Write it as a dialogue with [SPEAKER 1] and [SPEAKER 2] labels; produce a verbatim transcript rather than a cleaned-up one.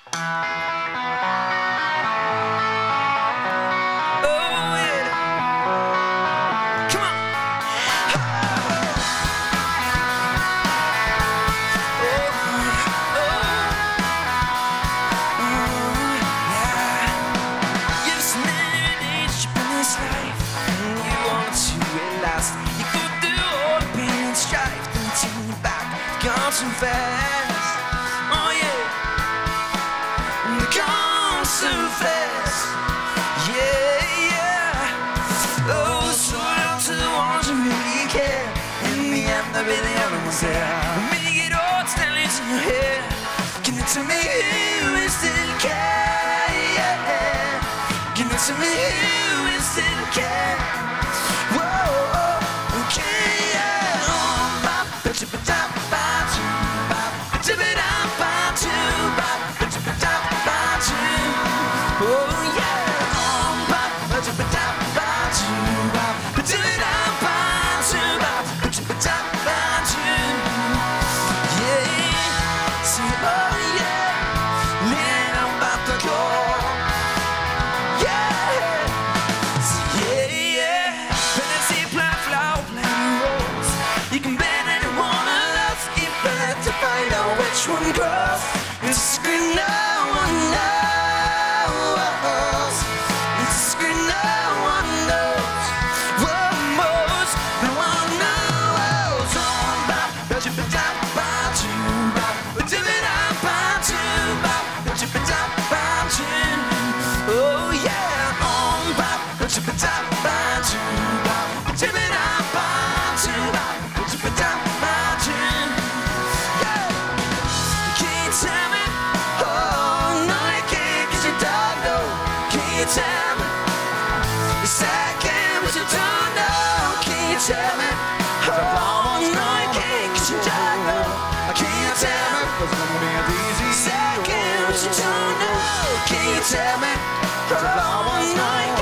[SPEAKER 1] Too fast, oh yeah, they come so fast, yeah, yeah. Oh, so long to the ones who really care. In the end, they'll be the only ones there. When you get old, standing in your head, can you tell me who is still care? Yeah, can you tell me who is still care? Whoa, okay, yeah. Oh, bop, but you put down. Which one grows? It's a secret no one knows. It's a secret no one knows. What most no one knows. Oh, bop, but you put down, bop, you bop, but you put down, bop, you bop, but you put down, bop, you. Oh yeah, oh, bop, but you put down, bop, you bop, but you put down, bop, you bop, but you put down, bop, you. Tell me, oh no you can't, cause you don't know. Can you tell me, yes I can, but you don't know. Can you tell me, oh no you can't, cause you don't know. Can you tell me, yes I can, but you don't know. Can you tell me, oh no you can't.